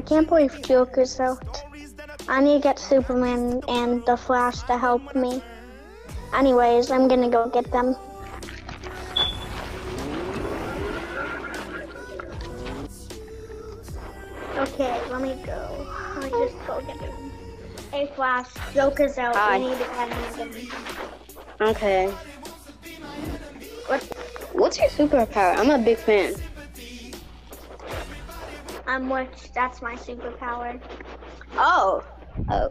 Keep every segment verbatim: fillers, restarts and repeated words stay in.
can't believe Joker's out. I need to get Superman and the Flash to help me. Anyways, I'm gonna go get them. Okay, let me go. Let me just go get them. Hey Flash, Joker's out. Hi. We need to get him. Okay. What? What's your superpower? I'm a big fan. I'm Witch. That's my superpower. Oh. Oh.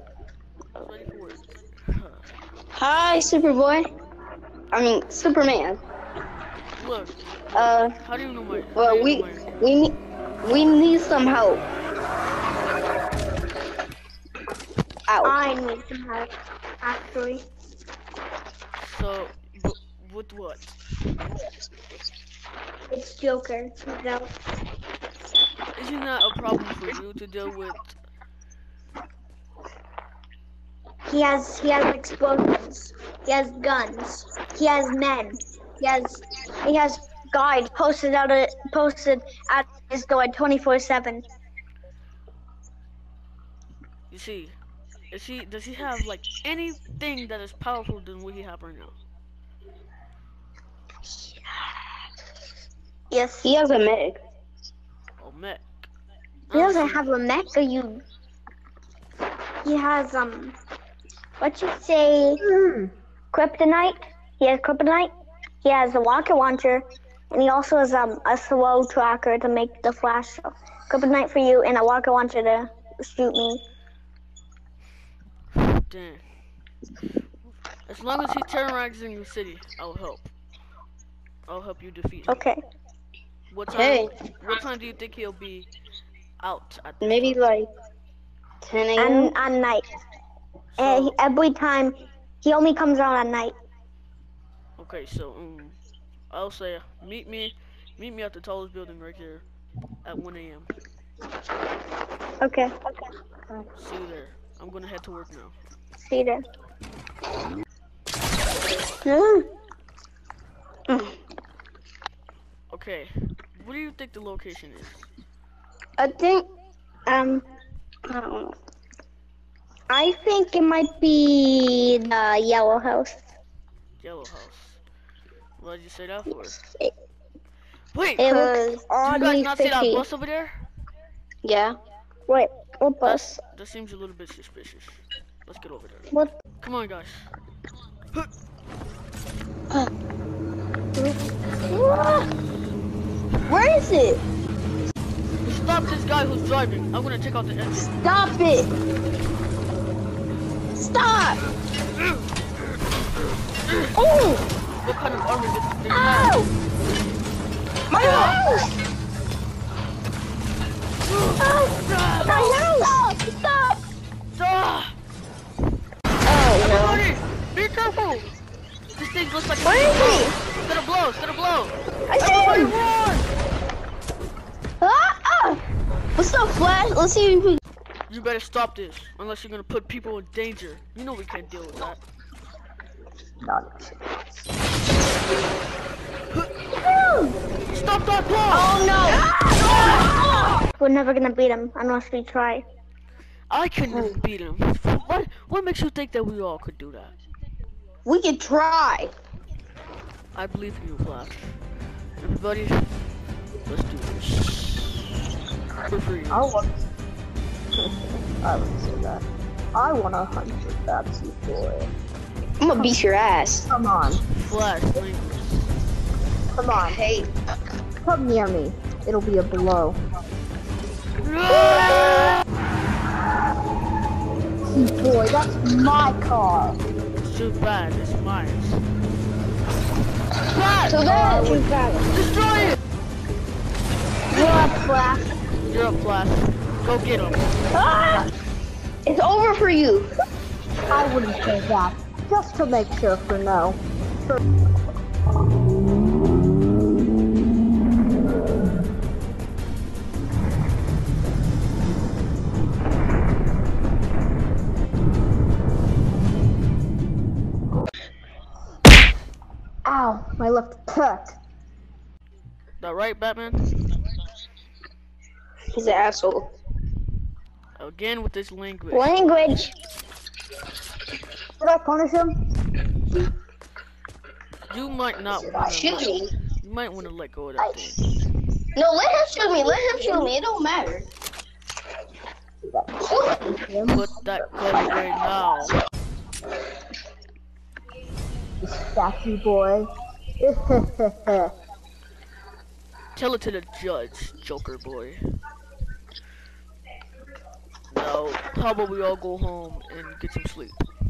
Hi, Superboy. I mean, Superman. Look. Uh. How do you know my? Well, we we need we need some help. Ow. I need some help, actually. So, but with what? It's Joker. He's out. Isn't that a problem for you to deal with? He has he has explosions. He has guns. He has men. He has he has guides posted out of, posted at his door twenty-four seven. You see, is he? Does he have like anything that is powerful than what he have right now? Yes. He has a mech. Oh, mech. He doesn't have a mech, or you. He has um, what you say? Hmm. Kryptonite. He has kryptonite. He has a rocket launcher, and he also has um a slow tracker to make the Flash show. Kryptonite for you, and a rocket launcher to shoot me. Damn. As long as he terrorizing the city, I'll help. I'll help you defeat him. Okay. What time? Hey. What time do you think he'll be out at this Maybe time? like ten a m And at night. And he, So, every time, he only comes out at night. okay, so um, I'll say meet me, meet me at the tallest building right here at one a m Okay. Okay. See you there. I'm gonna head to work now. See you there. Mm. Okay, what do you think the location is? I think, um, I don't know. I think it might be the Yellow House. Yellow House. What did you say that for? It, Wait, it do was you oddly guys not see that fishy. bus over there? Yeah. Wait, what That's, bus? that seems a little bit suspicious. Let's get over there. What? Come on, guys. Where is it? Stop this guy who's driving. I'm gonna check out the engine. Stop it! Stop! Oh! What kind of armor did they Ow! have? My house! Ah! My house! Stop! Ah! Oh no. Everybody, be careful! This thing looks like Where is he? it's gonna blow, it's gonna blow! I see Everybody him! run! Ah, ah. What's up, Flash? Let's see if we... You better stop this, unless you're gonna put people in danger. You know we can't deal with that. Stop that blow! Oh no! We're never gonna beat him unless we try. I couldn't beat him. What, what makes you think that we all could do that? We could try. I believe in you, Flash. Everybody, let's do this. For free. I want. I would say that. I want a hundred Babsy for it. I'm gonna beat your ass. Come on, Flash, please. come on. Hey. Come near me. It'll be a blow. See, boy, that's my car. It's too bad, it's mine. Flash! So that's too bad. Destroy it! You're up, Flash. You're up, Flash. Go get him. Ah! It's over for you. I wouldn't say that. Just to make sure for no. For Ow, my left foot. That right, Batman? He's an asshole. Again with this language. Language. Should I punish him? You might not Should want I to. shoot me? You might want to let go of that thing. No, let him shoot me. Let him shoot me. It don't matter. Put that gun away now. Statue boy. Tell it to the judge, Joker boy. Now, how about we all go home and get some sleep?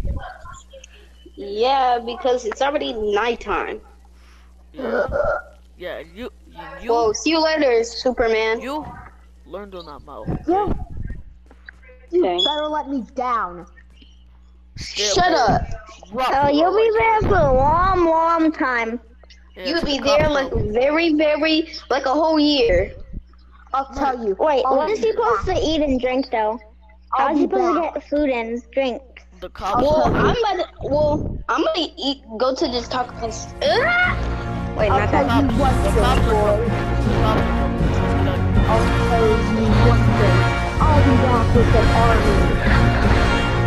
Yeah, because it's already nighttime. Yeah, yeah. You, you, Well, see you later, Superman. you learned on that mouth. You, you Okay. better let me down. Shut up. Rock Oh, you'll be boy. there for a long, long time. Yeah, You'll to be the there cops like know. very, very, like a whole year. I'll tell you. Wait, I'll what is be he supposed back. to eat and drink though? I'll How is he be supposed back. to get food and drink? The cops. Well, know. I'm about to, well, I'm gonna eat, go to this taco. Ah! Wait, I'll not tell that. you one The thing, cops are boy. The cops are coming. Like, I'll tell you one thing. I'll be back with an army.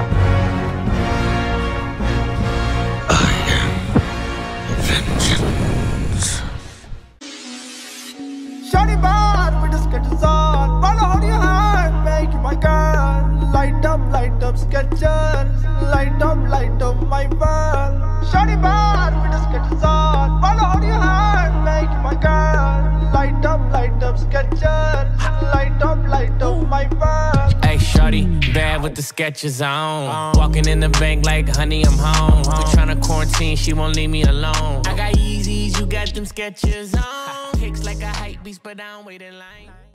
Shawty bad with the sketches on. Follow hold your hand, make you my girl. Light up, light up sketches. Light up, light up my world. Shawty bad with the sketches on. Follow hold your hand, make you my girl. Light up, light up sketches. Light up, light up my world. Hey, shorty, bad with the sketches on. Walking in the bank like, honey, I'm home. We tryna quarantine, she won't leave me alone. I got Yeezys, you got them sketches on. Pics like a hype beast, but I don't wait in line.